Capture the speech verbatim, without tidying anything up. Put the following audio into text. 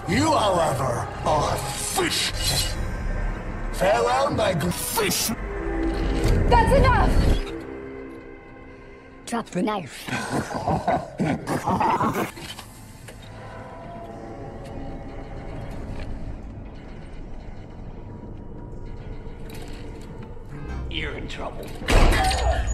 You, however, are a fish. Farewell, my good fish. That's enough! Drop the knife. You're in trouble.